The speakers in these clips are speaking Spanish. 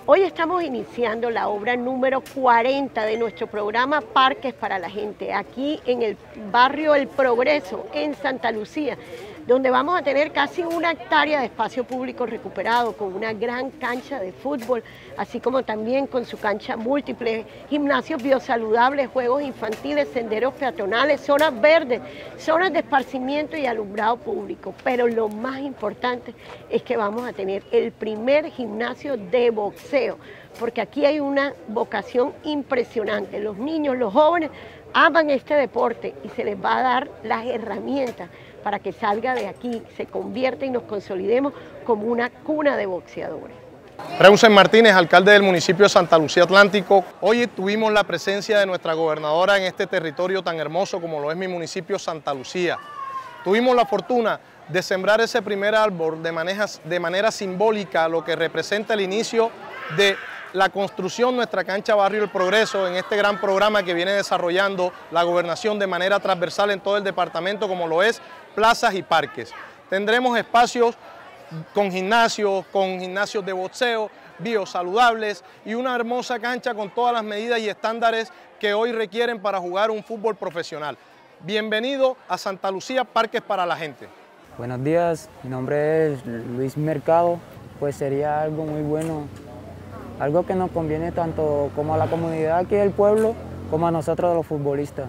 Hoy estamos iniciando la obra número 40 de nuestro programa Parques para la Gente, aquí en el barrio El Progreso, en Santa Lucía, donde vamos a tener casi 1 hectárea de espacio público recuperado, con una gran cancha de fútbol, así como también con su cancha múltiple, gimnasios biosaludables, juegos infantiles, senderos peatonales, zonas verdes, zonas de esparcimiento y alumbrado público. Pero lo más importante es que vamos a tener el primer gimnasio de boxeo, porque aquí hay una vocación impresionante. Los niños, los jóvenes aman este deporte y se les va a dar las herramientas para que salga de aquí, se convierta y nos consolidemos como una cuna de boxeadores. Reusen Martínez, alcalde del municipio de Santa Lucía Atlántico. Hoy tuvimos la presencia de nuestra gobernadora en este territorio tan hermoso como lo es mi municipio Santa Lucía. Tuvimos la fortuna de sembrar ese primer árbol de manera simbólica, lo que representa el inicio de la construcción de nuestra cancha Barrio El Progreso en este gran programa que viene desarrollando la gobernación de manera transversal en todo el departamento, como lo es plazas y parques. Tendremos espacios con gimnasios de boxeo, biosaludables y una hermosa cancha con todas las medidas y estándares que hoy requieren para jugar un fútbol profesional. Bienvenido a Santa Lucía, Parques para la Gente. Buenos días, mi nombre es Luis Mercado. Pues sería algo muy bueno, algo que nos conviene tanto como a la comunidad aquí del pueblo como a nosotros los futbolistas,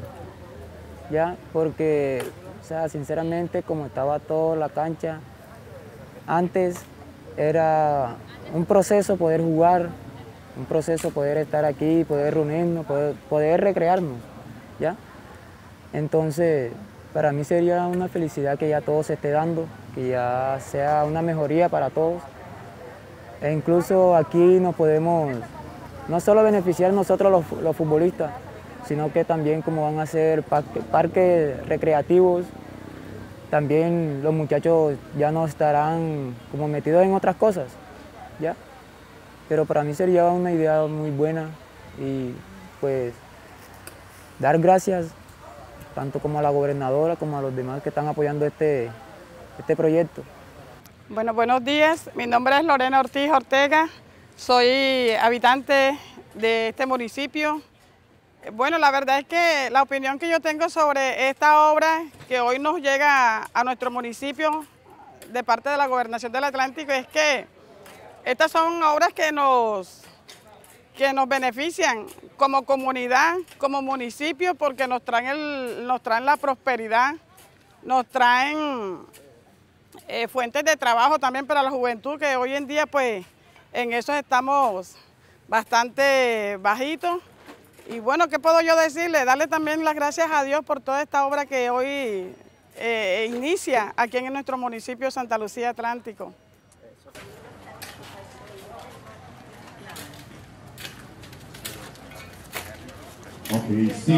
¿ya? Porque, o sea, sinceramente, como estaba toda la cancha, antes era un proceso poder jugar, un proceso poder estar aquí, poder reunirnos, poder recrearnos, ¿ya? Entonces, para mí sería una felicidad que ya todo se esté dando, que ya sea una mejoría para todos. E incluso aquí nos podemos no solo beneficiar nosotros los futbolistas, sino que también como van a ser parques recreativos, también los muchachos ya no estarán como metidos en otras cosas, ¿ya? Pero para mí sería una idea muy buena y pues dar gracias tanto como a la gobernadora como a los demás que están apoyando este proyecto. Bueno, buenos días. Mi nombre es Lorena Ortiz Ortega. Soy habitante de este municipio. Bueno, la verdad es que la opinión que yo tengo sobre esta obra que hoy nos llega a nuestro municipio de parte de la Gobernación del Atlántico es que estas son obras que nos benefician como comunidad, como municipio, porque nos traen la prosperidad, nos traen fuentes de trabajo también para la juventud, que hoy en día pues en eso estamos bastante bajitos. Y bueno, ¿qué puedo yo decirle? Darle también las gracias a Dios por toda esta obra que hoy inicia aquí en nuestro municipio Santa Lucía Atlántico. Okay, sí.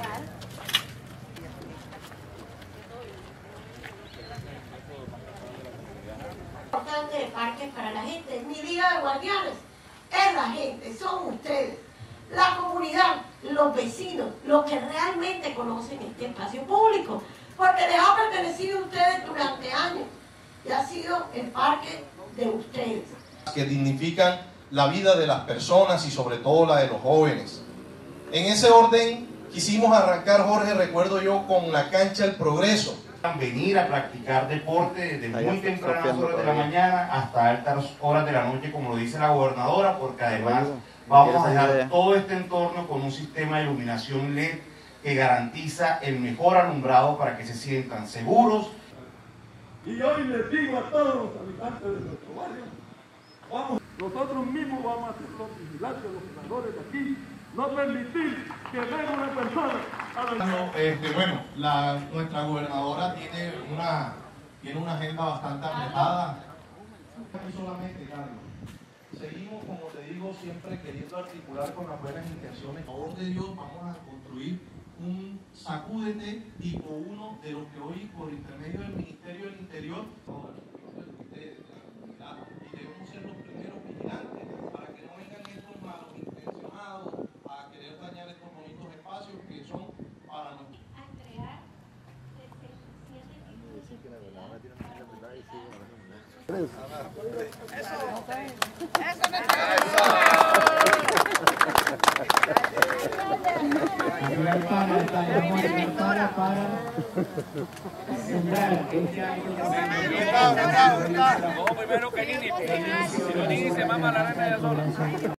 Importante de Parques para la Gente, mi Liga de Guardianes, es la gente, son ustedes, la comunidad, los vecinos, los que realmente conocen este espacio público, porque les ha pertenecido a ustedes durante años y ha sido el parque de ustedes. Que dignifican la vida de las personas y sobre todo la de los jóvenes. En ese orden quisimos arrancar, Jorge, recuerdo yo, con la cancha El Progreso. Venir a practicar deporte desde muy tempranas horas de la mañana hasta altas horas de la noche, como lo dice la gobernadora, porque además vamos a dejar todo este entorno con un sistema de iluminación LED que garantiza el mejor alumbrado para que se sientan seguros. Y hoy les digo a todos los habitantes de nuestro barrio, nosotros mismos vamos a ser los vigilantes, los cuidadores de aquí, no permitir que venga una persona a Bueno, nuestra gobernadora tiene una agenda bastante apretada. Aquí solamente, Carlos, seguimos, como te digo, siempre queriendo articular con las buenas intenciones. Por favor de Dios, vamos a construir un sacúdete tipo 1 de los que hoy, por intermedio del Ministerio del Interior, ustedes, de la comunidad, y debemos ser los primeros vigilantes para que no vengan estos malos intencionados a querer dañar estos bonitos espacios que son para nosotros. Eso Primero que Nini se mama la arena de sola.